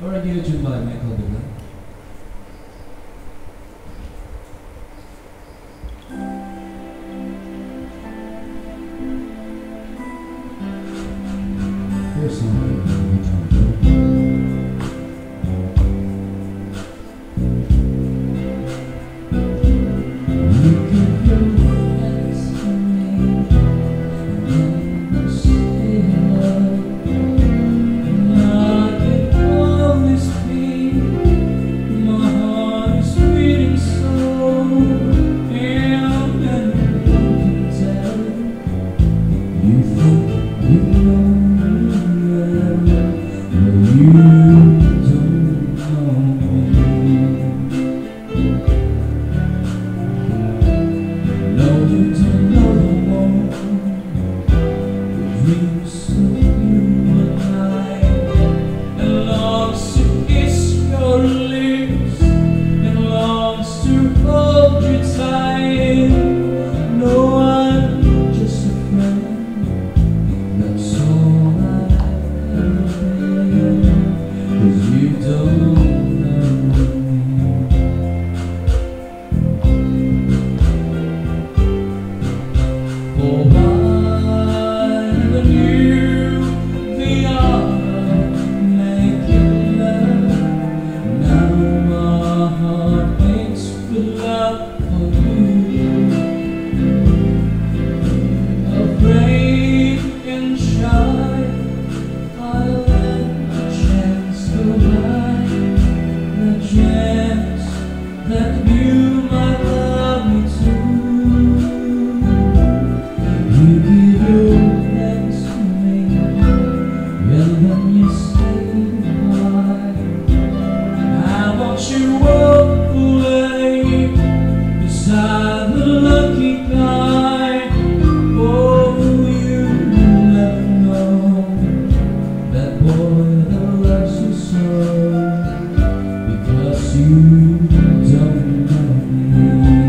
Already tuned by Michael Bublé. Here's something you don't know. You give your hands to me, and then you say love, and I can only speak. My heart is beating so, and then you can tell. You think you know me well, but you don't know me. No, you don't know the one, the dreams of you and I, and longs to kiss your lips, and longs to hold you tight. No, I'm just a friend, that's all I've ever been, 'cause you don't know me. For I never knew the art of making love. Now my heart beats with love for you. Afraid and shy, I let the chance go by, the chance that you might love me too. You give your hands to me, and then you say goodbye. I want you walk away beside the lucky guy. Oh, you never know that boy that loves you so, because you don't know me.